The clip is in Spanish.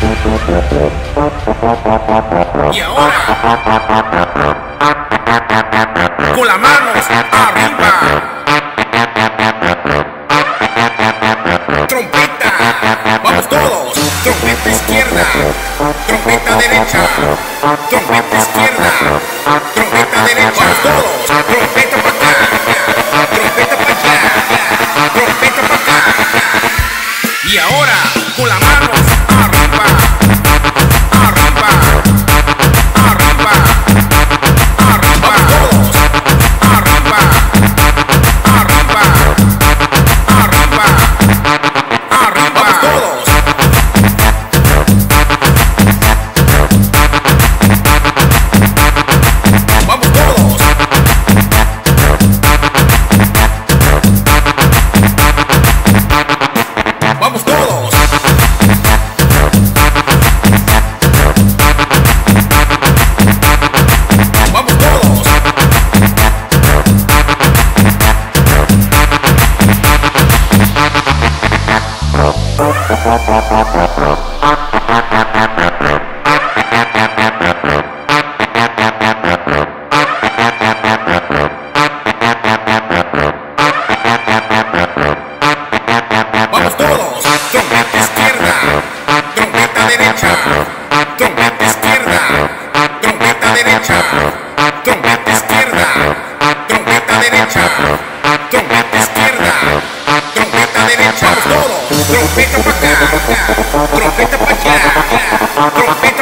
Y ahora, con las manos arriba, trompeta, vamos todos, trompeta izquierda, trompeta derecha, trompeta izquierda, trompeta derecha, vamos todos, trompeta para acá, trompeta para allá, trompeta para acá. Y ahora, con las manos arriba, arriba, arriba, arriba, todos, arriba, arriba, arriba, arriba, todos. Vamos todos. Vamos todos. Vamos todos. Vamos todos. Trompeta izquierda, trompeta derecha, trompeta izquierda, trompeta derecha, trompeta izquierda, trompeta derecha, trompeta izquierda, trompeta derecha. Vamos todos. Trompeta para acá, trompeta para allá, trompeta